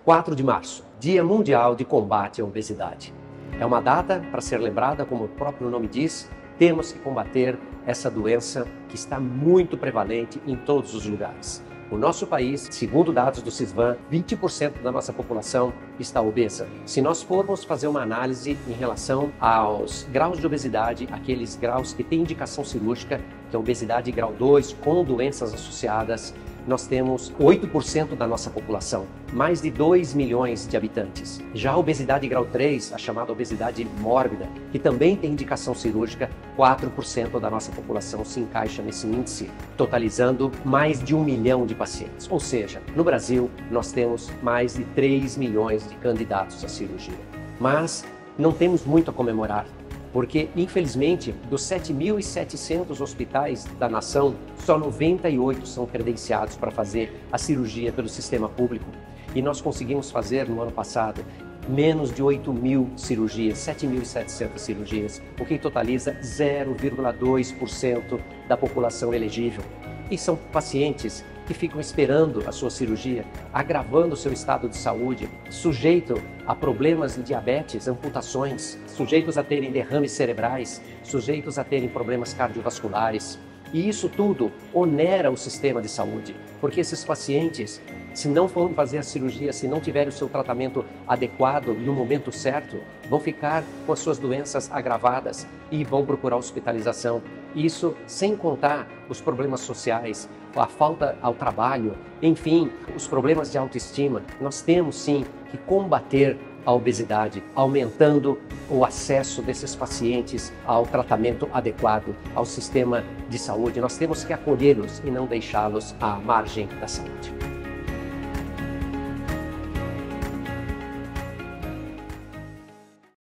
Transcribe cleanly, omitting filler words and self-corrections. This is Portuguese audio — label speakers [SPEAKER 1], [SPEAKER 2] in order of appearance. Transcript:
[SPEAKER 1] 4 de março, Dia Mundial de Combate à Obesidade. É uma data para ser lembrada, como o próprio nome diz, temos que combater essa doença que está muito prevalente em todos os lugares. O nosso país, segundo dados do CISVAN, 20% da nossa população está obesa. Se nós formos fazer uma análise em relação aos graus de obesidade, aqueles graus que têm indicação cirúrgica, que é a obesidade grau 2 com doenças associadas, nós temos 8% da nossa população, mais de 2 milhões de habitantes. Já a obesidade grau 3, a chamada obesidade mórbida, que também tem indicação cirúrgica, 4% da nossa população se encaixa nesse índice, totalizando mais de 1 milhão de pacientes. Ou seja, no Brasil, nós temos mais de 3 milhões de candidatos à cirurgia. Mas não temos muito a comemorar, porque, infelizmente, dos 7.700 hospitais da nação, só 98 são credenciados para fazer a cirurgia pelo sistema público. E nós conseguimos fazer, no ano passado, menos de 8.000 cirurgias, 7.700 cirurgias, o que totaliza 0,2% da população elegível. E são pacientes que ficam esperando a sua cirurgia, agravando o seu estado de saúde, sujeito a problemas de diabetes, amputações, sujeitos a terem derrames cerebrais, sujeitos a terem problemas cardiovasculares. E isso tudo onera o sistema de saúde, porque esses pacientes, se não forem fazer a cirurgia, se não tiverem o seu tratamento adequado no momento certo, vão ficar com as suas doenças agravadas e vão procurar hospitalização. Isso sem contar os problemas sociais, a falta ao trabalho, enfim, os problemas de autoestima. Nós temos sim que combater a obesidade, aumentando o acesso desses pacientes ao tratamento adequado, ao sistema de saúde. Nós temos que acolhê-los e não deixá-los à margem da saúde.